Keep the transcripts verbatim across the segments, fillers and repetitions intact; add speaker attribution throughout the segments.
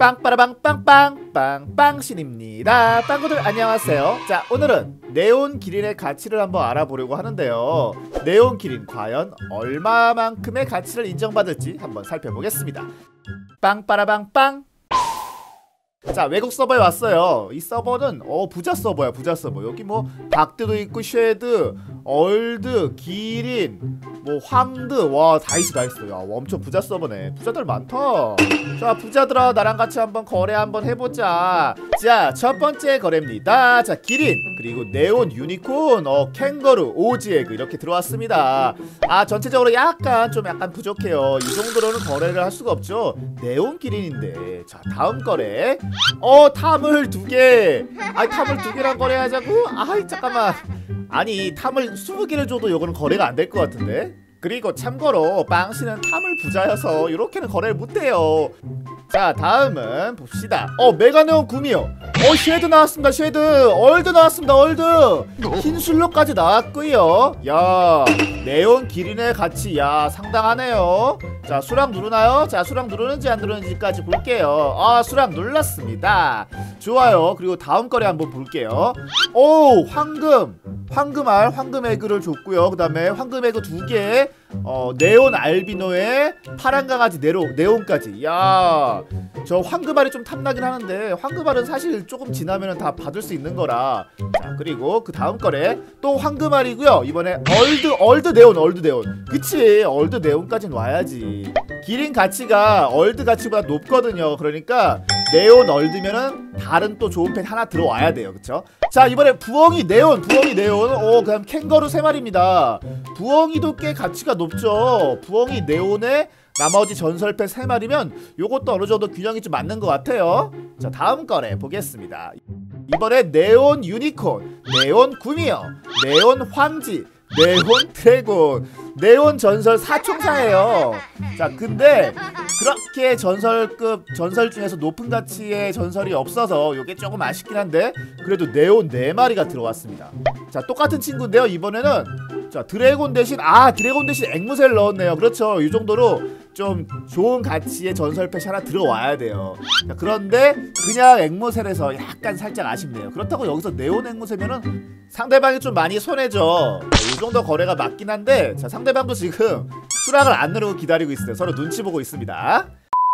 Speaker 1: 빵빠라빵빵빵 빵빵신입니다. 빵구들 안녕하세요. 자, 오늘은 네온 기린의 가치를 한번 알아보려고 하는데요. 네온 기린 과연 얼마만큼의 가치를 인정받을지 한번 살펴보겠습니다. 빵빠라빵빵. 자, 외국 서버에 왔어요. 이 서버는 어 부자 서버야, 부자 서버. 여기 뭐 박드도 있고 쉐드, 얼드, 기린, 뭐 황드, 와 다 있어 다 있어. 야, 엄청 부자 서버네. 부자들 많다. 자, 부자들아 나랑 같이 한번 거래 한번 해보자. 자, 첫 번째 거래입니다. 자, 기린 그리고 네온 유니콘, 어 캥거루, 오지에그 이렇게 들어왔습니다. 아, 전체적으로 약간 좀 약간 부족해요. 이 정도로는 거래를 할 수가 없죠. 네온 기린인데. 자, 다음 거래. 어 탐을 두개. 아니 탐을 두 개랑 거래하자고? 아이 잠깐만. 아니 탐을 스무 개를 줘도 요거는 거래가 안 될 것 같은데. 그리고 참고로 빵씨는 탐을 부자여서 이렇게는 거래를 못해요. 자, 다음은 봅시다. 어 메가네온 구미요. 어 쉐드 나왔습니다. 쉐드. 얼드 나왔습니다. 얼드. 흰술로까지 나왔고요. 야, 네온 기린의 가치 야 상당하네요. 자, 수락 누르나요? 자, 수락 누르는지 안 누르는지까지 볼게요. 아, 수락 눌렀습니다. 좋아요. 그리고 다음 거래 한번 볼게요. 오, 황금. 황금알, 황금 에그를 줬고요. 그 다음에 황금 에그 두 개, 어, 네온 알비노에 파란 강아지 네로, 네온까지. 야, 저 황금알이 좀 탐나긴 하는데 황금알은 사실 조금 지나면 다 받을 수 있는 거라. 자, 그리고 그 다음 거래 또 황금알이고요. 이번에 얼드, 얼드 네온, 얼드 네온. 그치, 얼드 네온까지는 와야지. 기린 가치가 얼드 가치보다 높거든요. 그러니까 네온 얼드면은 다른 또 좋은 펜 하나 들어와야 돼요. 그쵸? 자, 이번에 부엉이 네온, 부엉이 네온. 오, 그다음 캥거루 세 마리입니다. 부엉이도 꽤 가치가 높죠. 부엉이 네온에 나머지 전설패 세 마리면 요것도 어느 정도 균형이 좀 맞는 것 같아요. 자, 다음 거래 보겠습니다. 이번에 네온 유니콘, 네온 구미요, 네온 황지, 네온 드래곤, 네온 전설 사총사예요. 자, 근데 그렇게 전설급 전설 중에서 높은 가치의 전설이 없어서 요게 조금 아쉽긴 한데 그래도 네온 네 마리가 들어왔습니다. 자, 똑같은 친구인데요. 이번에는 자, 드래곤 대신 아 드래곤 대신 앵무새를 넣었네요. 그렇죠. 이 정도로 좀 좋은 가치의 전설 펫이 하나 들어와야 돼요. 자, 그런데 그냥 앵무새에서 약간 살짝 아쉽네요. 그렇다고 여기서 네온 앵무새면은 상대방이 좀 많이 손해죠. 이 정도 거래가 맞긴 한데 자, 상대방도 지금 수락을 안 누르고 기다리고 있어요. 서로 눈치 보고 있습니다.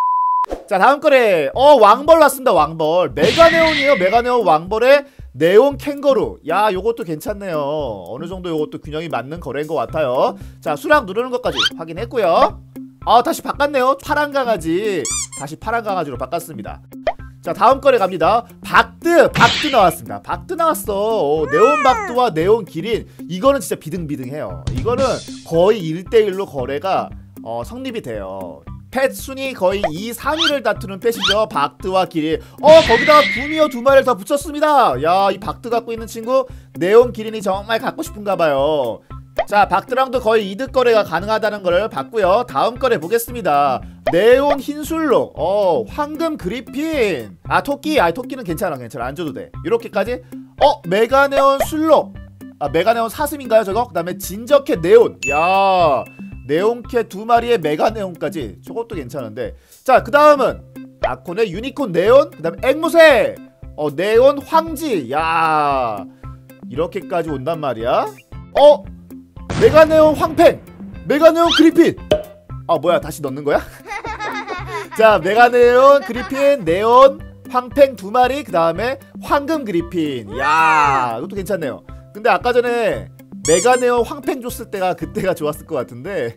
Speaker 1: 자, 다음 거래. 어 왕벌 왔습니다. 왕벌 메가네온이에요. 메가네온 왕벌에 네온 캥거루. 야, 요것도 괜찮네요. 어느 정도 요것도 균형이 맞는 거래인 것 같아요. 자, 수락 누르는 것까지 확인했고요. 아, 다시 바꿨네요. 파란 강아지. 다시 파란 강아지로 바꿨습니다. 자, 다음 거래 갑니다. 박드. 박드 나왔습니다. 박드 나왔어. 어, 네온 박드와 네온 기린. 이거는 진짜 비등비등해요. 이거는 거의 일 대 일로 거래가 어, 성립이 돼요. 펫 순위 거의 이, 삼 위를 다투는 펫이죠. 박드와 기린. 어 거기다가 구미어 두 마리를 더 붙였습니다. 야, 이 박드 갖고 있는 친구 네온 기린이 정말 갖고 싶은가봐요. 자, 박드랑도 거의 이득 거래가 가능하다는 걸 봤고요. 다음 거래 보겠습니다. 네온 흰술록, 어 황금 그리핀. 아, 토끼. 아, 토끼는 괜찮아 괜찮아 안 줘도 돼. 이렇게까지. 어 메가네온 술록. 아, 메가네온 사슴인가요 저거? 그 다음에 진저캣 네온. 야, 네온캣 두 마리의 메가네온까지. 저것도 괜찮은데. 자, 그 다음은 아콘의 유니콘 네온. 그 다음에 앵무새. 어 네온 황지. 야, 이렇게까지 온단 말이야. 어 메가네온 황팽, 메가네온 그리핀. 아, 뭐야, 다시 넣는 거야? 자, 메가네온 그리핀, 네온 황팽 두 마리. 그 다음에 황금 그리핀. 야, 이것도 괜찮네요. 근데 아까 전에 메가네온 황팽 줬을 때가 그때가 좋았을 것 같은데.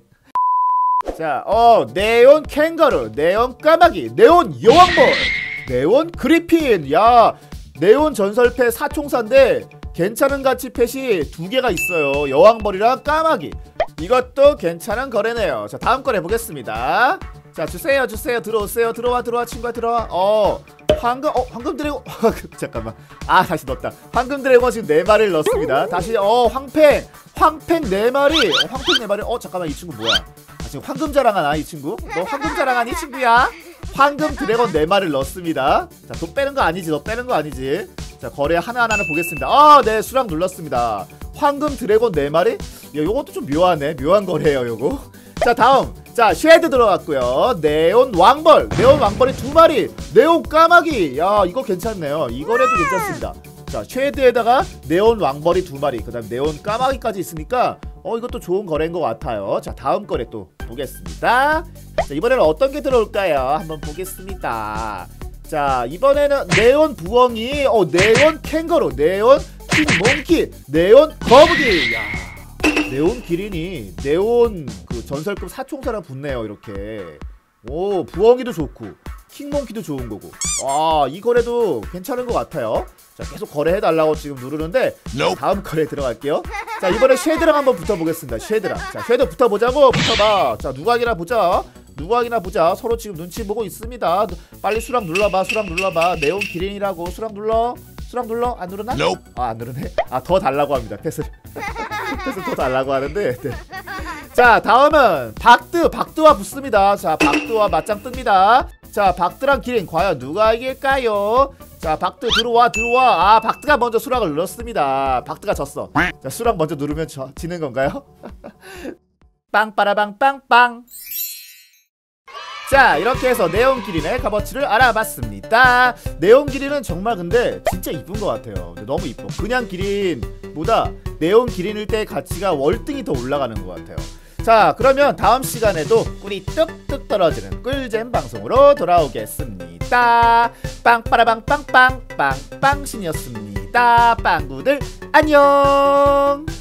Speaker 1: 자, 어 네온 캥거루, 네온 까마귀, 네온 여왕벌, 네온 그리핀. 야, 네온 전설패 사총사인데 괜찮은 가치 펫이 두 개가 있어요. 여왕벌이랑 까마귀. 이것도 괜찮은 거래네요. 자, 다음 거래 보겠습니다. 자, 주세요 주세요. 들어오세요. 들어와 들어와 친구야 들어와. 어 황금 어 황금 드래곤. 잠깐만. 아, 다시 넣었다. 황금 드래곤 지금 네 마리를 넣었습니다. 다시 어 황팽 황팽 네 마리. 어, 황팽 네 마리. 어 잠깐만, 이 친구 뭐야? 아, 지금 황금 자랑하나 이 친구? 너 황금 자랑하니 친구야? 황금 드래곤 네 마리를 넣었습니다. 자, 돈 빼는 거 아니지? 너 빼는 거 아니지? 자, 거래 하나하나를 보겠습니다. 아, 네, 수락 눌렀습니다. 황금 드래곤 네 마리? 야, 요것도 좀 묘하네. 묘한 거래예요 요거. 자, 다음 자, 쉐드 들어갔고요. 네온 왕벌, 네온 왕벌이 두 마리, 네온 까마귀. 야, 이거 괜찮네요. 이거라도 괜찮습니다. 자, 쉐드에다가 네온 왕벌이 두 마리, 그 다음 네온 까마귀까지 있으니까 어 이것도 좋은 거래인 것 같아요. 자, 다음 거래 또 보겠습니다. 자, 이번에는 어떤 게 들어올까요? 한번 보겠습니다. 자, 이번에는 네온 부엉이, 어 네온 캥거루, 네온 킹몽키, 네온 거북이. 야, 네온 기린이 네온 그 전설급 사총사랑 붙네요. 이렇게. 오, 부엉이도 좋고 킹몽키도 좋은 거고. 와, 이 거래도 괜찮은 것 같아요. 자, 계속 거래해달라고 지금 누르는데 nope. 다음 거래 들어갈게요. 자, 이번에 쉐드랑 한번 붙어보겠습니다. 쉐드랑. 자, 쉐드 붙어보자고. 붙어봐. 자, 누가 이기나 보자. 누가 이기나 보자. 서로 지금 눈치 보고 있습니다. 빨리 수락 눌러봐. 수락 눌러봐. 네온 기린이라고. 수락 눌러. 수락 눌러. 안 누르나?
Speaker 2: nope.
Speaker 1: 아, 안 누르네. 아, 더 달라고 합니다. 패스를. 패스 더 달라고 하는데. 네. 자, 다음은 박드. 박드와 붙습니다. 자, 박드와 맞짱 뜹니다. 자, 박드랑 기린 과연 누가 이길까요? 자, 박드 들어와 들어와. 아, 박드가 먼저 수락을 눌렀습니다. 박드가 졌어. 자, 수락 먼저 누르면 저, 지는 건가요? 빵빠라빵빵빵. 자, 이렇게 해서 네온 기린의 값어치를 알아봤습니다. 네온 기린은 정말 근데 진짜 이쁜 것 같아요. 너무 이뻐. 그냥 기린보다 네온 기린일 때 가치가 월등히 더 올라가는 것 같아요. 자, 그러면 다음 시간에도 꿀이 뚝뚝 떨어지는 꿀잼 방송으로 돌아오겠습니다. 빵빠라빵빵빵 빵빵신이었습니다. 빵구들 안녕.